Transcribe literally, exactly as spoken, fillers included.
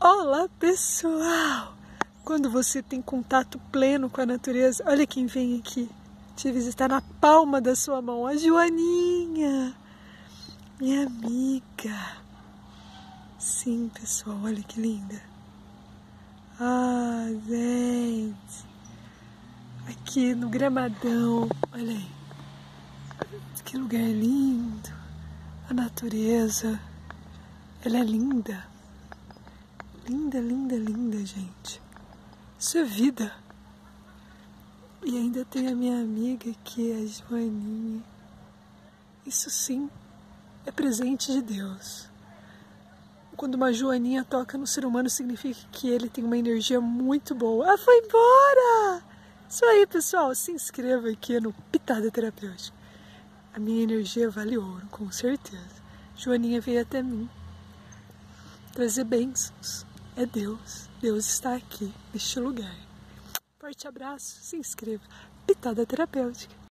Olá, pessoal! Quando você tem contato pleno com a natureza, olha quem vem aqui te visitar na palma da sua mão, a Joaninha, minha amiga. Sim, pessoal, olha que linda. Ah, gente, aqui no gramadão, olha aí, que lugar lindo, a natureza, ela é linda. Linda, linda, linda, gente. Isso é vida. E ainda tem a minha amiga aqui, a Joaninha. Isso sim é presente de Deus. Quando uma Joaninha toca no ser humano, significa que ele tem uma energia muito boa. Ah, foi embora! Isso aí, pessoal. Se inscreva aqui no Pitada Terapêutica. A minha energia vale ouro, com certeza. Joaninha veio até mim trazer bênçãos. É Deus. Deus está aqui, neste lugar. Forte abraço, se inscreva. Pitada Terapêutica.